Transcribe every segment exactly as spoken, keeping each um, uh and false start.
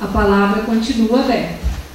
palavra continua aberta.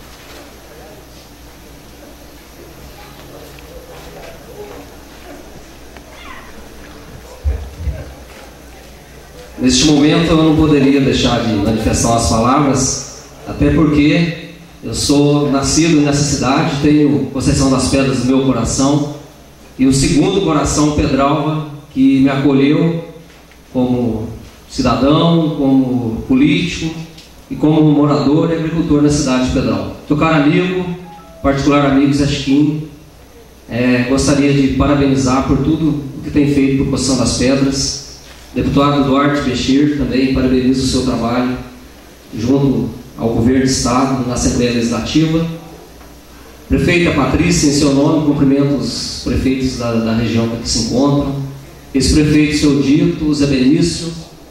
Neste momento eu não poderia deixar de manifestar as palavras, até porque eu sou nascido nessa cidade, tenho Conceição das Pedras no meu coração, e o segundo coração, Pedralva, que me acolheu como cidadão, como político e como morador e agricultor na cidade de Pedralva. Meu caro amigo, particular amigo Zé Chiquinho, é, gostaria de parabenizar por tudo o que tem feito por Conceição das Pedras. Deputado Duarte Bechir, também parabenizo o seu trabalho junto ao governo do Estado, na Assembleia Legislativa. Prefeita Patrícia, em seu nome, cumprimento os prefeitos da, da região que aqui se encontram, ex-prefeito seu Dito, Zé Benício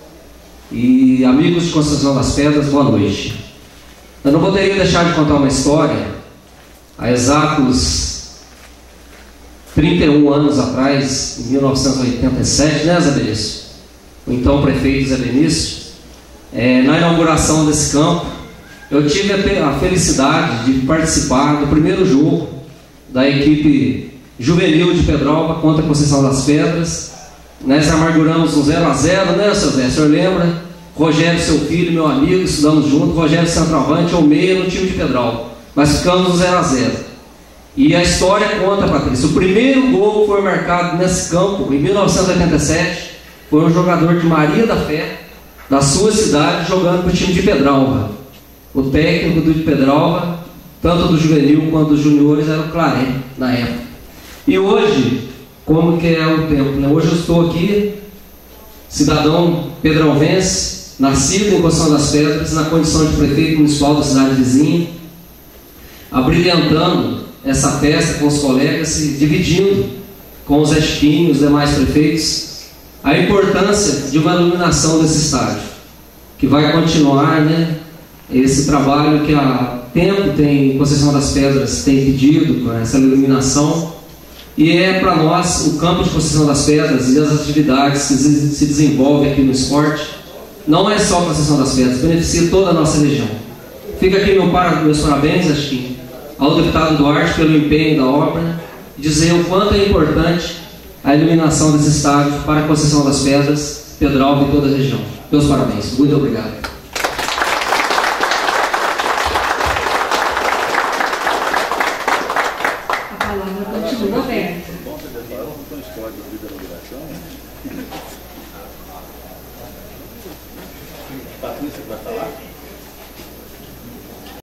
e amigos de Conceição das Pedras, boa noite. Eu não poderia deixar de contar uma história. Há exatos trinta e um anos atrás, em mil novecentos e oitenta e sete, né, Zé Benício? O então prefeito Zé Benício, é, na inauguração desse campo, eu tive a, a felicidade de participar do primeiro jogo da equipe juvenil de Pedralva contra a Conceição das Pedras. Nós amarguramos um zero a zero, né, seu Zé? O senhor lembra? Rogério, seu filho, meu amigo, estudamos junto. Rogério, centroavante, ou meia no time de Pedralva. Mas ficamos no zero a zero. E a história conta, Patrícia. O primeiro gol foi marcado nesse campo, em mil novecentos e oitenta e sete. Foi um jogador de Maria da Fé, da sua cidade, jogando para o time de Pedralva. O técnico do de Pedralva, tanto do juvenil quanto dos juniores, era o Claré, na época. E hoje, como que é o tempo, né? Hoje eu estou aqui, cidadão pedralvense, nascido em Conceição das Pedras, na condição de prefeito municipal da cidade vizinha, abrilhantando essa festa com os colegas e dividindo com os Zé Chiquinho e os demais prefeitos a importância de uma iluminação desse estádio, que vai continuar, né, esse trabalho que há tempo tem Conceição das Pedras tem pedido, com essa iluminação, e é para nós o campo de Conceição das Pedras e as atividades que se desenvolvem aqui no esporte, não é só Conceição das Pedras, beneficia toda a nossa região. Fica aqui meu par, meus parabéns, acho que ao deputado Duarte pelo empenho da obra, dizer o quanto é importante a iluminação desse estádio para a Conceição das Pedras, Pedralva e toda a região. Meus parabéns. Muito obrigado. A palavra continua aberta. Patrícia vai falar?